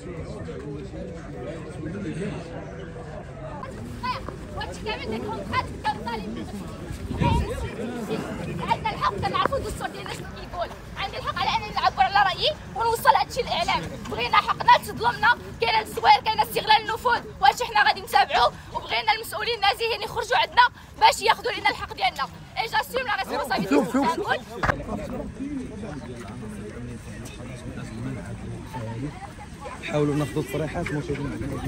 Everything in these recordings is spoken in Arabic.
عندنا الحق كنعرفوا الدستور ديالنا شنو كيقول، عندي الحق على انني نعبر على رايي ونوصل هادشي للاعلام. بغينا حقنا تظلمنا، كاين التصوير، كاين استغلال النفوذ، وهادشي حنا غادي نتابعوه، وبغينا المسؤولين النازحين يخرجوا عندنا باش ياخذوا لنا الحق ديالنا. اي جاسيوم لا ريسبونسابيلتي. حاولوا ناخذوا التصريحات الموجودين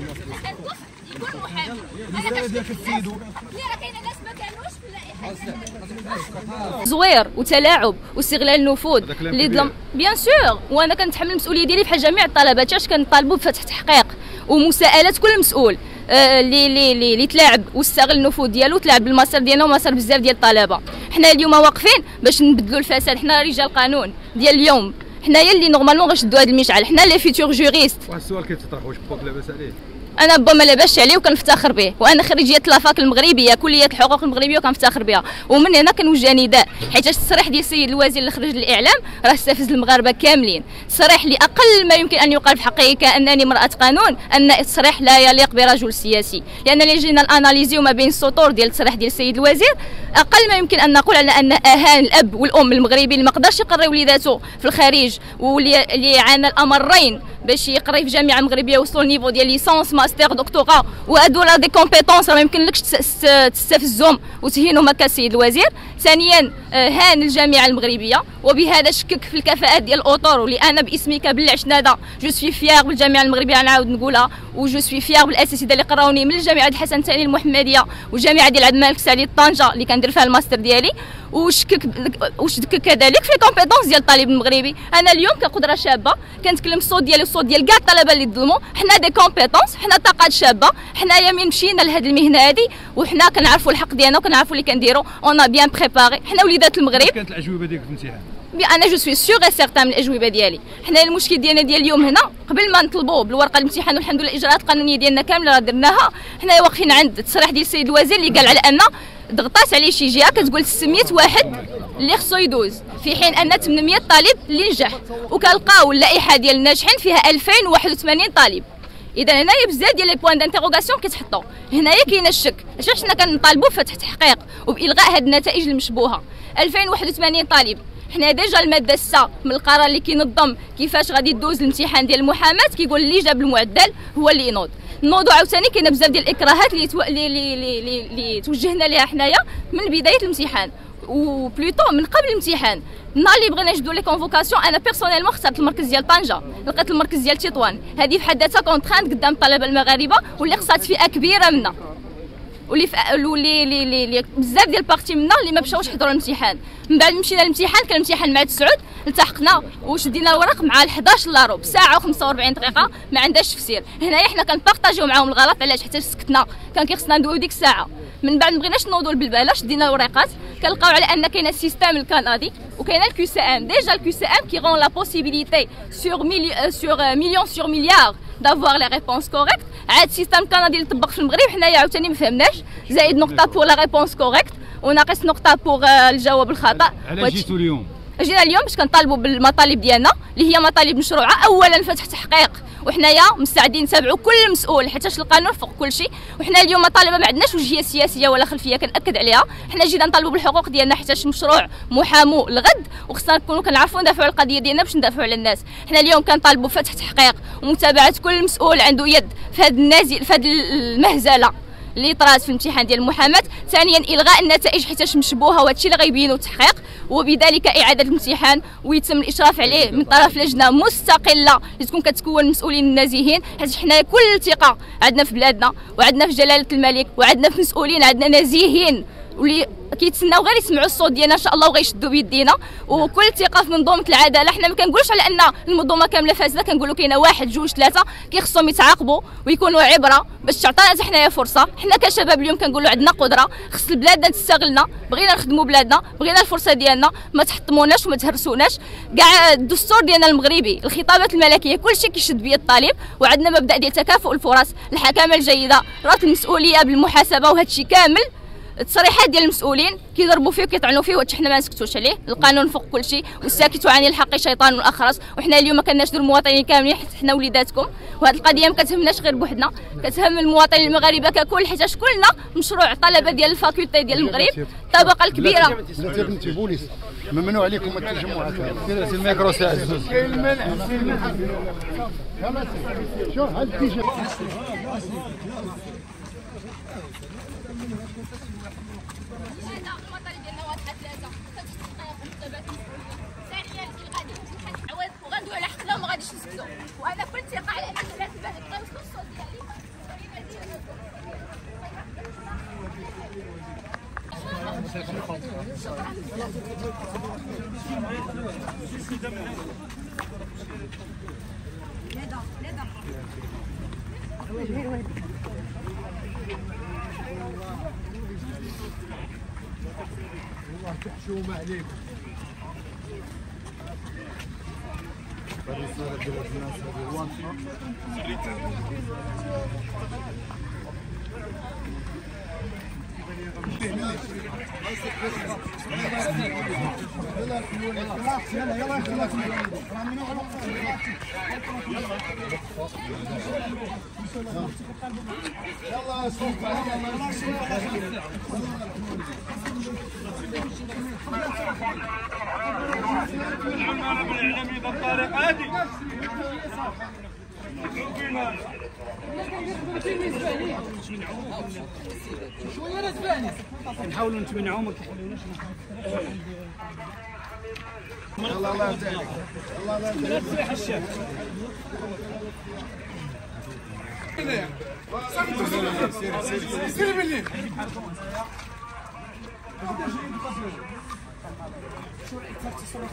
يكون محامي. انا كنفيدو راه كاينه ناس ما كانوش في اللائحه. زوير وتلاعب واستغلال النفوذ اللي ظلم بيان سور، وانا كنتحمل المسؤوليه ديالي بحال جميع الطلبات. اش كنطالبوا بفتح تحقيق ومساءله كل مسؤول اللي تلاعب واستغل النفوذ ديالو، تلاعب بالمسار ديالنا ومسار بزاف ديال الطلبه. حنا اليوم واقفين باش نبدلوا الفساد، حنا رجال قانون ديال اليوم، حنايا اللي نورمالمون غنشدوا هذا المشعل، حنا لي فيتور جوريست. واحد السؤال كيتطرح، واش بوك لاباس عليه؟ انا با ما لاباس عليه وكنفتخر به، وانا خريجيه لافاك المغربيه كليه الحقوق المغربيه وكنفتخر بها. ومن هنا كنوجه نداء، حيت التصريح ديال السيد الوزير اللي خرج للاعلام راه استفز المغاربه كاملين. تصريح اللي اقل ما يمكن ان يقال في حقه كانني امراه قانون، ان التصريح لا يليق برجل سياسي. لان اللي جينا الاناليزيو ما بين السطور ديال التصريح ديال السيد الوزير، اقل ما يمكن ان نقول على ان اهان الاب والام المغربي اللي ما قدرش يقري وليداتو في الخارج، واللي عانى الامرين باش يقري في جامعه مغربيه، وصلوا للنيفو ديال ليسونس ماستر دكتوراه، وهادو راه دي كومبيتونس راه ما يمكنلكش تستفزهم وتهينهم هكا السيد الوزير. ثانيا هان الجامعه المغربيه، وبهذا شكك في الكفاءات ديال الاطر، واللي انا باسمي كبلعش نادا جو سوي فيار بالجامعه المغربيه، نعاود نقولها، وجو سوي فيار بالاساتذه اللي قراوني من الجامعه ديال الحسن الثاني المحمديه والجامعه ديال عبد الملك سعيد طنجه اللي كندير فيها الماستر ديالي، وشكك كذلك في الكومبيتونس ديال الطالب المغربي. انا اليوم كقدره شابه كنتكلم الصوت ديالي والصوت ديال كاع الطلبه اللي ظلموا، حنا دي كومبيتونس، حنا طاقات شابه، حنايا من مشينا لهاد المهنه هادي وحنا كنعرفوا الحق ديالنا وكنعرفوا اللي كنديروا، اون بيان بريباري. حنا وليدات المغرب. كانت الاجوبه ديالك في الامتحان؟ انا جو سوي سيغ سيغتان من الاجوبه ديالي. حنا المشكل ديالنا ديال اليوم هنا، قبل ما نطلبوا بالورقه الامتحان والحمد لله الاجراءات القانونيه ديالنا كامله راه درناها، حنا واقفين عند التصريح ديال السيد الوزير اللي قال على ان ضغطات عليه شي جهه كتقول 600 واحد اللي خصو يدوز، في حين ان 800 طالب اللي نجح، وكنلقاو اللائحه ديال الناجحين فيها 2081 طالب. اذا هنايا بزاف ديال لي بوين دانتيغوغاسيون كيتحطوا، هنايا كاين الشك. علاش حنا كنطالبوا بفتح تحقيق وبالغاء هذه النتائج المشبوهه؟ 2081 طالب، حنا ديجا الماده 6 من القرار اللي كينظم كيفاش غادي دوز الامتحان ديال المحاماه كيقول اللي جاب المعدل هو اللي ينوض. نوضوا عاوتاني كاينه بزاف ديال الاكراهات اللي توجهنا ليها حنايا من بدايه الامتحان وبلوتو من قبل الامتحان. النهار اللي بغينا نجبدوا لي كونفوكاسيون، انا بيرسونيلمون اخترت المركز ديال طنجه، لقيت المركز ديال تطوان، هذه في حد ذاتها كونترانت قدام الطلبه المغاربه، واللي خصات فئه كبيره منا، واللي بزاف ديال البارتي منا اللي ما مشاوش حضروا الامتحان. من بعد مشينا للامتحان، كان الامتحان مع تسعود، التحقنا وشدينا الورق مع 11 لاروب، ساعه و45 دقيقه ما عندهاش تفسير. هنايا حنا كنبارطاجيو معاهم الغلط، علاش؟ حتى سكتنا، كان كيخصنا ندويو ديك الساعه. من بعد ما بغيناش نوضوا بالباله، شدينا الورقات، كنلقاو على ان كاين السيستم الكندي وكاين الكيو سي ام. ديجا الكيو سي ام كي رون لا بوسيبيليتي سور مليون سور مليار دافوار لي ريبونس كوريكت. عاد السيستم الكندي اللي طبق في المغرب حنايا عاوتاني ما فهمناش، زائد نقطه بور لا ريبونس كوريكت وناقص نقطه بور الجواب الخطا. علاش جيتوا اليوم؟ جينا اليوم باش كنطالبوا بالمطالب ديالنا اللي هي مطالب مشروعه. اولا فتح تحقيق، وحنايا مستعدين نتابعوا كل مسؤول حيت القانون فوق كل شيء. وحنا اليوم طالبه ما عندناش وجهيه سياسيه ولا خلفيه، كنأكد عليها. حنا جينا نطالبوا بالحقوق ديالنا حيت مشروع محامو الغد، وخصنا نكونوا كنعرفوا ندافعوا على القضيه ديالنا باش ندافعوا على الناس. حنا اليوم كنطالبوا فتح تحقيق ومتابعه كل مسؤول عنده يد في هذا النازل، في هذه المهزله اللي طرات في الامتحان ديال المحاماه. ثانيا الغاء النتائج حيت مشبوهه، وهذا الشيء اللي غيبينوا التحقيق، وبذلك اعاده الامتحان ويتم الاشراف عليه من طرف لجنه مستقله اللي تكون كتكون المسؤولين النازحين. حيت حنا كل الثقه عندنا في بلادنا، وعندنا في جلاله الملك، وعندنا في مسؤولين، عندنا نازحين واللي كيتسناو غير يسمعوا الصوت ديالنا ان شاء الله وغيشدوا بيدينا. وكل ثقه في منظومه العداله. حنا ما كنقولوش على ان المنظومه كامله فاسده، كنقولوا كاينه واحد جوج ثلاثه كيخصهم يتعاقبوا ويكونوا عبره باش تعطينا حتى حنايا فرصه. حنا كشباب اليوم كنقولوا عندنا قدره، خص بلادنا تستغلنا، بغينا نخدموا بلادنا، بغينا الفرصه ديالنا، ما تحطموناش وما تهرسوناش. كاع الدستور ديالنا المغربي، الخطابات الملكيه، كلشي كيشد بيد الطالب، وعندنا مبدا ديال تكافؤ الفرص، الحكامه الجيده، ربط المسؤوليه بالمحاسبه، وهذا الشيء كامل التصريحات ديال المسؤولين كيضربوا فيه وكيطعنوا فيه، وهادشي حنا ما نسكتوش عليه. القانون فوق كل شيء، والساكت عن الحق شيطان والاخرس. وحنا اليوم ما كناشدوا المواطنين كاملين، حيت حنا وليداتكم، وهاد القضيه ما كتهمناش غير بوحدنا، كتهم المواطنين المغاربه ككل، حيت كلنا مشروع طلبه ديال الفاكولتي ديال المغرب، الطبقه الكبيره. بلاتي بنتي بوليس ممنوع عليكم التجمعات. كاين الميكرو ساعه كاين المنع. شوف هاد التيشيرت وغندوي على حقنا وما غاديش نسكتوا، وانا كل ثقه على ان الناس اللي بغاو يوصلوا الصوت ديالي. والله تحشومه عليكم. الرسالة ديال الناس هذه واضحة. بالاعلامي بالطريقه هذه شويه تباني كنحاولوا نتمنعوا ما كيخليوناش الله يهديك. الله يهديك. سير بالليل. شو التصرف